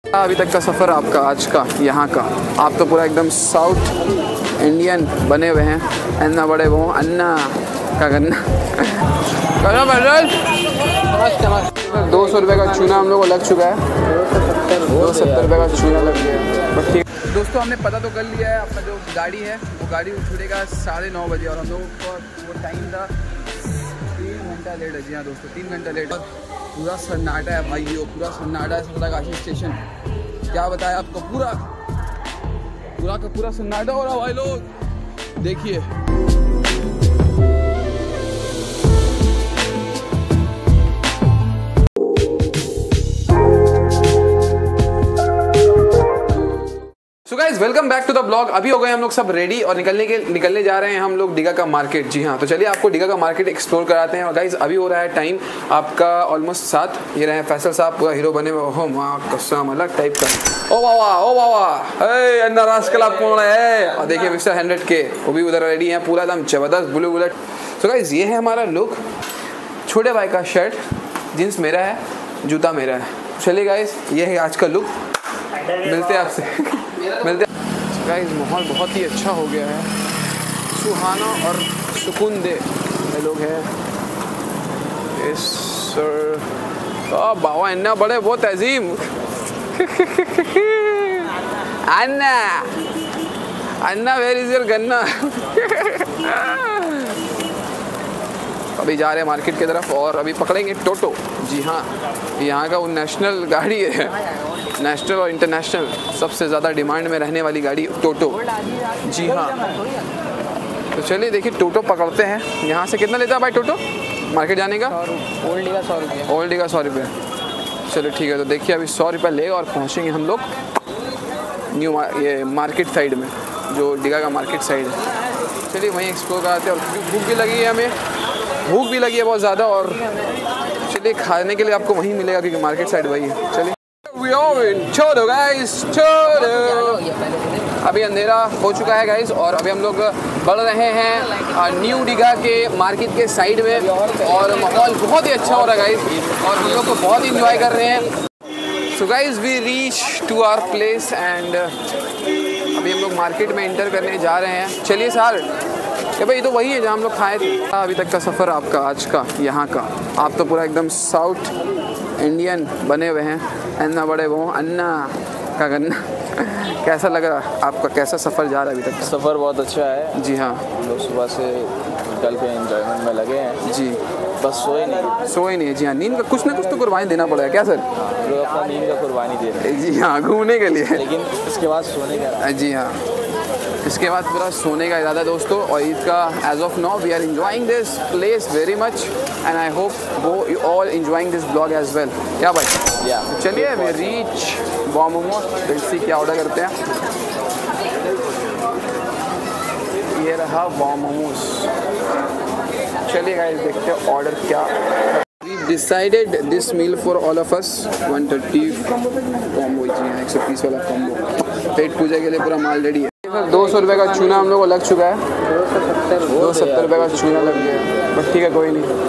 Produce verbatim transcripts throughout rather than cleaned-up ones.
अभी तक का सफ़र आपका आज का यहाँ का, आप तो पूरा एकदम साउथ इंडियन बने हुए हैं। अन्ना बड़े वो अन्ना क्या करना दो सौ रुपये का चूना हम लोग को लग चुका है, दो सत्तर रुपये का चूना लग गया। बस ठीक दोस्तों, हमने पता तो कर लिया है, अपना जो गाड़ी है वो गाड़ी उठेगा साढ़े नौ बजे और हम लोगों का वो टाइम था तीन घंटा लेट है। जी हाँ दोस्तों, तीन घंटा लेट। पूरा सन्नाटा है भाइयों, पूरा सन्नाटा है संतरागाछी स्टेशन। क्या बताया आपको, पूरा पूरा का पूरा सन्नाटा हो रहा भाई लोग, देखिए। So guys welcome back to the blog. अभी हो गए हम लोग सब रेडी और निकलने के निकलने जा रहे हैं हम लोग डिगा का मार्केट। जी हाँ, तो चलिए आपको डिगा का मार्केट एक्सप्लोर कराते हैं। और गाइज अभी हो रहा है टाइम आपका ऑलमोस्ट सात। ये रहे फैसल साहब पूरा हीरो बने हुए, हो माँ कसम अलग टाइप का। ओ वाह ओ वाह हे अन्ना रास्कल आप कौन है। और देखिए मिस्टर हंड्रेड के वो भी उधर रेडी है, पूरा एकदम जबरदस्त ब्लू बुलेट। सो गाइज ये है हमारा लुक। छोटे भाई का शर्ट, जींस मेरा है, जूता मेरा है। चलिए गाइज ये है आज का लुक, मिलते हैं आपसे मिलते हैं। गाइस माहौल बहुत ही अच्छा हो गया है, सुहाना और सुकून दे लोग हैं। Yes sir. बाबा अन्ना बड़े बहुत तजीम अन्ना अन्ना वेयर इज योर गन्ना। अभी जा रहे हैं मार्केट की तरफ और अभी पकड़ेंगे टोटो। जी हाँ, यहाँ का वो नेशनल गाड़ी है, नेशनल और इंटरनेशनल सबसे ज़्यादा डिमांड में रहने वाली गाड़ी टोटो। जी हाँ, तो चलिए देखिए टोटो पकड़ते हैं। यहाँ से कितना लेता है भाई टोटो मार्केट जाने का? ओल्ड डिगा सौ रुपये। ओल्ड डिगा सौ रुपये। चलो ठीक है, तो देखिए अभी सौ रुपये लेगा और पहुँचेंगे हम लोग न्यू ये मार्केट साइड में, जो डिगा का मार्केट साइड है। चलिए वहीं एक्सप्लोर कराते हैं। और भूख भी लगी है, हमें भूख भी लगी है बहुत ज़्यादा। और चलिए खाने के लिए आपको वहीं मिलेगा क्योंकि मार्केट साइड वही है। चलिए छोड़ो गाइस, छोड़ो। अभी अंधेरा हो चुका है गाइस और अभी हम लोग बढ़ रहे हैं न्यू डिगा के मार्केट के साइड में। और माहौल बहुत ही अच्छा हो रहा है गाइस और हम लोग को बहुत इंजॉय कर रहे हैं। So guys we reach to our place and अभी हम लोग मार्केट में एंटर करने जा रहे हैं। चलिए सर, ये भाई तो वही है जहाँ हम लोग खाए थे। अभी तक का सफ़र आपका आज का यहाँ का, आप तो पूरा एकदम साउथ इंडियन बने हुए हैं। अन्ना बड़े वो अन्ना क्या करना कैसा लग रहा आपका, कैसा सफ़र जा रहा है अभी तक? सफ़र बहुत अच्छा है। जी हाँ, लोग सुबह से निकल के एंजॉयमेंट में लगे हैं। जी, बस सोए नहीं सोए नहीं है। जी हाँ, नींद का कुछ ना कुछ तो कुर्बानी देना पड़ेगा क्या सर? लोग अपना नींद का कुर्बानी दे रहे हैं। जी हाँ, घूमने के लिए, लेकिन इसके बाद सोने का। जी हाँ, इसके बाद पूरा सोने का इरादा दोस्तों। और ईद का as of now we are enjoying this place very much and I hope वो you all enjoying this blog as well. या भाई या चलिए वी रीच बॉम मोमो। दिल्सी क्या ऑर्डर करते हैं? ये रहा बॉम मोमोज। चलिए गाइस देखते हैं ऑर्डर क्या। We decided this meal for all of us one thirty combo. जी हाँ, एक सौ तीस वाला कॉम्बो। पेट पूजा के लिए पूरा माल रेडी है। दो सौ रुपये का चूना हम लोग को लग चुका है, दो सत्तर रुपये का चूना लग गया। बस ठीक है, कोई नहीं।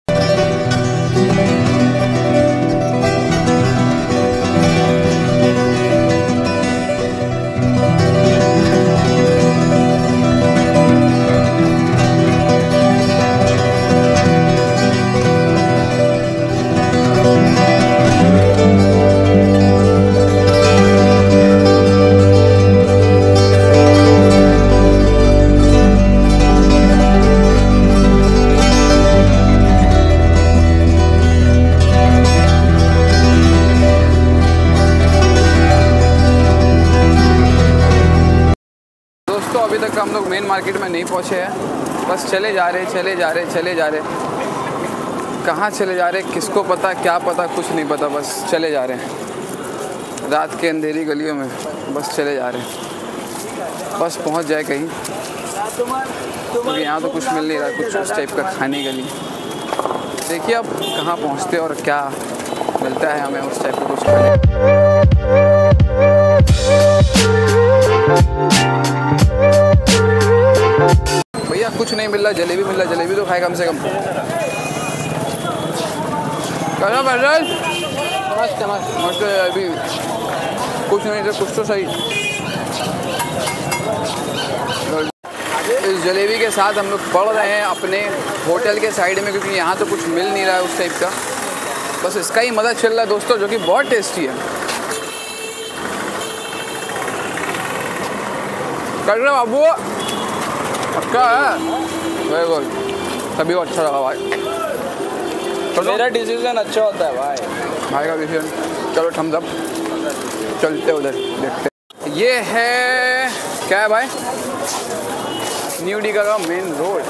दोस्तों अभी तक हम लोग मेन मार्केट में नहीं पहुंचे हैं, बस चले जा रहे चले जा रहे चले जा रहे कहाँ चले जा रहे किसको पता, क्या पता, कुछ नहीं पता, बस चले जा रहे हैं रात के अंधेरी गलियों में, बस चले जा रहे हैं, बस पहुंच जाए कहीं, क्योंकि यहाँ तो कुछ मिल नहीं रहा कुछ उस टाइप का खाने के लिए। देखिए अब कहाँ पहुँचते और क्या मिलता है हमें उस टाइप का कुछ खाने। भैया कुछ नहीं मिल रहा, जलेबी मिल रहा, जलेबी तो खाए कम से कम। कैसा पैदल मस्त मस्त अभी कुछ नहीं तो कुछ तो सही। इस जलेबी के साथ हम लोग बढ़ रहे हैं अपने होटल के साइड में, क्योंकि यहाँ तो कुछ मिल नहीं रहा है उस टाइप का। बस इसका ही मज़ा चल रहा है दोस्तों, जो कि बहुत टेस्टी है। कर रहे बाबू पक्का है, वेरी गुड, तभी वो अच्छा लगा भाई। तो मेरा डिसीजन अच्छा होता है भाई भाई का डिसीजन। चलो थम्स अप, चलते उधर देखते। ये है क्या है भाई, न्यू डीगा का मेन रोड।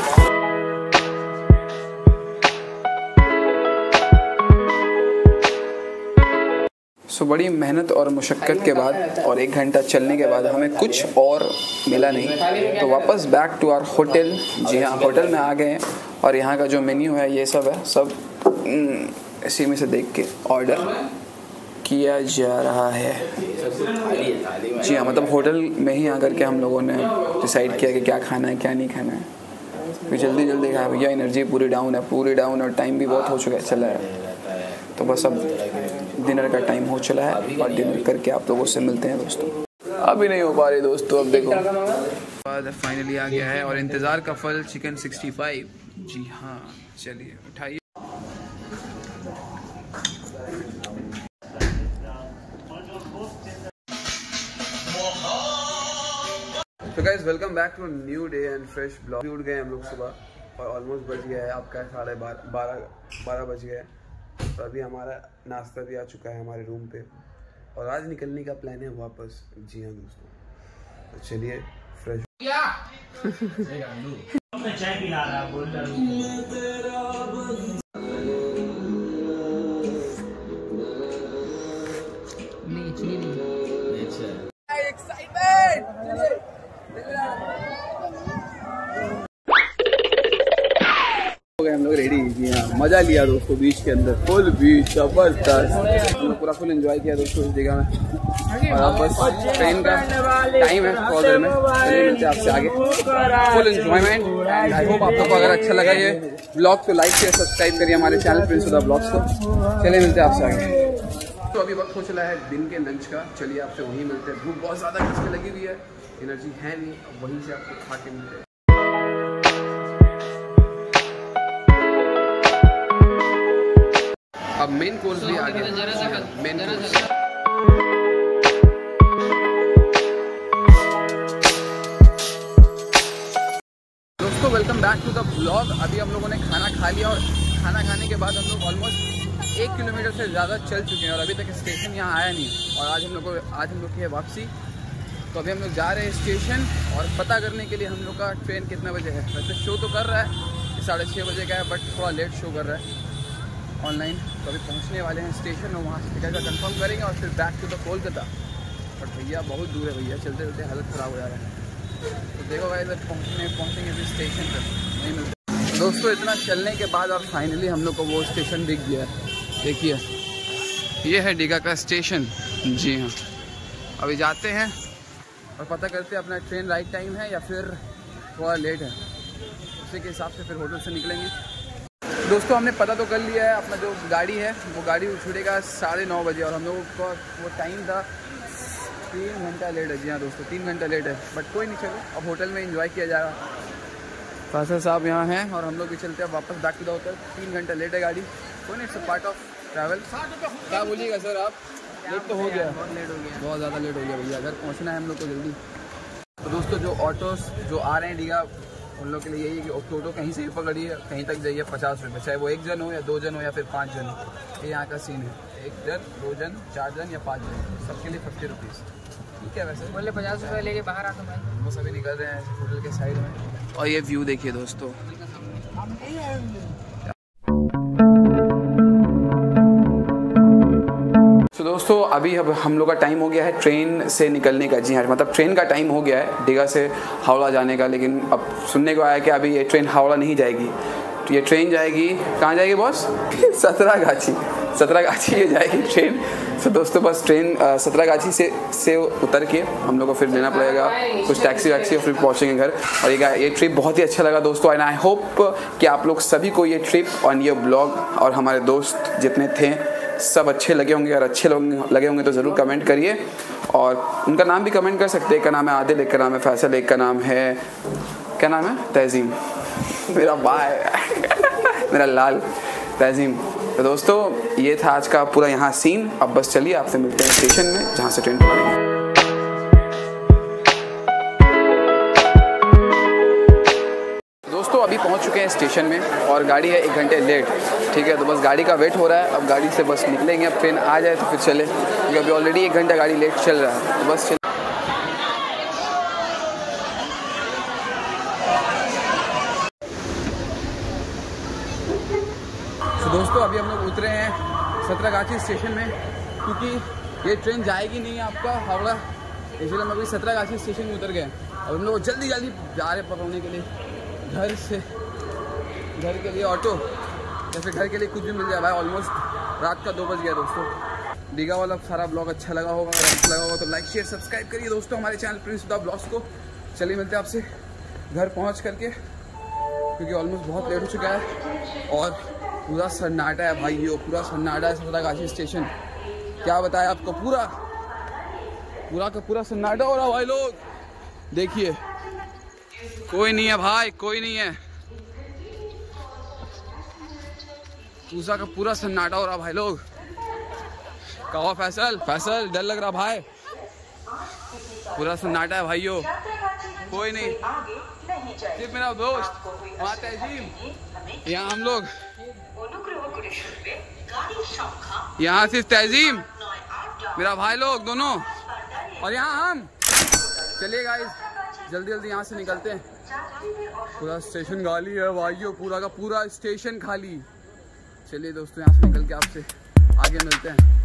सो so, बड़ी मेहनत और मुशक्क़त के बाद और एक घंटा चलने के बाद हमें कुछ और मिला नहीं, तो वापस बैक टू आवर होटल। जी हाँ, होटल में आ गए हैं और यहाँ का जो मेन्यू है ये सब है, सब इसी में से देख के ऑर्डर किया जा रहा है। जी हाँ, मतलब होटल में ही आकर के हम लोगों ने डिसाइड किया कि क्या खाना है क्या नहीं खाना है। फिर जल्दी जल्दी खाया भैया, एनर्जी पूरी डाउन है, पूरी डाउन, और टाइम भी बहुत हो चुका है चला है। तो बस अब डिनर का टाइम हो चला है और डिनर करके आप लोगों से मिलते हैं दोस्तों। अभी नहीं हो पा रही दोस्तों, अब देखो बाद फाइनली आ गया है और इंतज़ार का फल चिकन सिक्सटी फाइव। जी हाँ, चलिए उठाइए। तो guys welcome back to new day and fresh blog. उठ गए हम लोग सुबह और ऑलमोस्ट बज गया है आपका साढ़े बारह बारह बारह बज गया है। तो अभी हमारा नाश्ता भी आ चुका है हमारे रूम पे और आज निकलने का प्लान है वापस। जी हाँ दोस्तों, तो चलिए फ्रेश चाय पिला रहा है, बोल रहा नहीं चुनी नहीं एक्साइटमेंट। हो गए हम लोग रेडी। जी हाँ, मजा लिया दोस्तों बीच के अंदर, फुल बीच जबरदस्त, पूरा फुल एंजॉय किया दोस्तों इस जगह में। और अब बस ट्रेन का टाइम है थोड़ा देर में, चलिए मिलते हैं आपसे आगे। Full enjoyment. आई होप आप लोग को अगर अच्छा लगा ये ब्लॉग तो लाइक शेयर सब्सक्राइब करिए हमारे चैनल प्रिंस सुधा ब्लॉग्स को। चलिए मिलते हैं आपसे आगे। तो अभी वक्त हो चला है दिन के लंच का, चलिए आपसे वहीं मिलते हैं। भूख बहुत ज़्यादा किसके लगी हुई है, एनर्जी है नहीं, अब वहीं से आपको खा के मिलते हैं। अब मेन कोर्स भी आ गया। मेन कोर्स दोस्तों, welcome back to the blog. अभी हम लोगों ने खाना खा लिया और खाना खाने के बाद हम लोग ऑलमोस्ट एक किलोमीटर से ज़्यादा चल चुके हैं और अभी तक स्टेशन यहाँ आया नहीं। और आज हम लोग को आज हम लोग की है वापसी। तो अभी हम लोग जा रहे हैं स्टेशन और पता करने के लिए हम लोग का ट्रेन कितना बजे है। वैसे शो तो कर रहा है साढ़े छः बजे का है, बट थोड़ा लेट शो कर रहा है ऑनलाइन। तो अभी पहुंचने वाले हैं स्टेशन और वहाँ से टिकट का कंफर्म करेंगे और फिर back to the Kolkata. But भैया बहुत दूर है भैया, चलते चलते हालत ख़राब हो जा रहा है। तो देखो भाई इधर पहुँचने पहुँचेंगे फिर स्टेशन पर नहीं मिलते दोस्तों। इतना चलने के बाद अब फाइनली हम लोग को वो स्टेशन दिख गया है। देखिए ये है डीगा का स्टेशन। जी हाँ, अभी जाते हैं और पता करते हैं अपना ट्रेन राइट टाइम है या फिर थोड़ा लेट है, उसी के हिसाब से फिर होटल से निकलेंगे। दोस्तों हमने पता तो कर लिया है, अपना जो गाड़ी है वो गाड़ी छूटेगा साढ़े नौ बजे और हम लोगों का वो टाइम था तीन घंटा लेट है। जी हाँ दोस्तों, तीन घंटा लेट है, बट कोई नहीं, चलो अब होटल में एंजॉय किया जाएगा। फासर साहब यहाँ हैं और हम लोग भी चलते हैं वापस बैक टू द होटल। तीन घंटा लेट है गाड़ी, कोई नहीं, इट्स पार्ट ऑफ ट्रैवल। क्या बोलिएगा सर आप? लेट तो हो गया, बहुत लेट हो गया, बहुत ज़्यादा लेट हो गया भैया, अगर पहुँचना है हम लोग को जल्दी। तो दोस्तों जो ऑटोस जो आ रहे हैं डीगा, उन लोग के लिए यही है कि ऑटो कहीं से भी पकड़िए, कहीं तक जाइए पचास रुपये, चाहे वो एक जन हो या दो जन हो या फिर पाँच जन हो। ये यहाँ का सीन है, एक जन, दो जन, चार जन या पाँच जन, सबके लिए फिफ्टी रुपीज़। ठीक है, वैसे बोले पचास रुपये लेके बाहर आता मैं। वो सभी निकल रहे हैं होटल के साइड में और ये व्यू देखिए दोस्तों। तो दोस्तों अभी अब हम लोग का टाइम हो गया है ट्रेन से निकलने का। जी हाँ, मतलब ट्रेन का टाइम हो गया है डीगा से हावड़ा जाने का, लेकिन अब सुनने को आया कि अभी ये ट्रेन हावड़ा नहीं जाएगी। तो ये ट्रेन जाएगी कहाँ जाएगी बॉस? सतरागाछी। सतरागाछी ये जाएगी ट्रेन। तो दोस्तों बस ट्रेन सतरागाछी से से उतर के हम लोग को फिर लेना पड़ेगा कुछ टैक्सी वैक्सी और फिर पहुँचेंगे घर। और ये ये ट्रिप बहुत ही अच्छा लगा दोस्तों, एंड आई होप कि आप लोग सभी को ये ट्रिप और ये ब्लॉग और हमारे दोस्त जितने थे सब अच्छे लगे होंगे। और अच्छे लगे होंगे तो ज़रूर कमेंट करिए और उनका नाम भी कमेंट कर सकते हैं। एक का नाम है आदिल, एक का नाम है फैसल, एक का नाम है क्या नाम है तहजीम, मेरा भाई मेरा लाल तहजीम। तो दोस्तों ये था आज का पूरा यहाँ सीन। अब बस चलिए आपसे मिलते हैं स्टेशन में जहाँ से ट्रेन पकड़ेंगे। दोस्तों अभी पहुँच चुके हैं स्टेशन में और गाड़ी है एक घंटे लेट, ठीक है। तो बस गाड़ी का वेट हो रहा है, अब गाड़ी से बस निकलेंगे। अब ट्रेन आ जाए तो फिर चले, क्योंकि अभी ऑलरेडी एक घंटा गाड़ी लेट चल रहा है। तो बस चल तो दोस्तों अभी हम लोग उतरे हैं सतरागाछी स्टेशन में, क्योंकि ये ट्रेन जाएगी नहीं है आपका हावड़ा, इसलिए हम अभी सतरागाछी स्टेशन में उतर गए। अब हम लोग जल्दी जल्दी जा रहे हैं पकड़ने के लिए घर से, घर के लिए ऑटो या फिर घर के लिए कुछ भी मिल जाए भाई। ऑलमोस्ट रात का दो बज गया दोस्तों। दीघा वाला सारा ब्लॉग अच्छा लगा होगा, अगर अच्छा लगा होगा तो लाइक शेयर सब्सक्राइब करिए दोस्तों हमारे चैनल प्रिंस द ब्लॉग्स को। चलिए मिलते हैं आपसे घर पहुँच करके, क्योंकि ऑलमोस्ट बहुत लेट हो चुका है और पूरा सन्नाटा है भाई, ये पूरा सन्नाटा है सतरागाछी स्टेशन। क्या बताएं आपको, पूरा पूरा का पूरा सन्नाटा हो रहा भाई। लोग देखिए कोई नहीं है भाई, कोई नहीं है, पूसा का पूरा सन्नाटा हो रहा भाई। लोग कहो फैसल, फैसल डर लग रहा भाई, पूरा सन्नाटा है भाइयों, कोई नहीं, सिर्फ मेरा दोस्त वहाँ तहजीम, यहाँ हम लोग, यहाँ सिर्फ तहजीम मेरा भाई लोग दोनों, और यहाँ हम। चलिए गाइस जल्दी जल्दी यहाँ से निकलते हैं। पूरा स्टेशन खाली है भाइयों, पूरा का पूरा स्टेशन खाली। चलिए दोस्तों यहाँ से निकल के आपसे आगे मिलते हैं।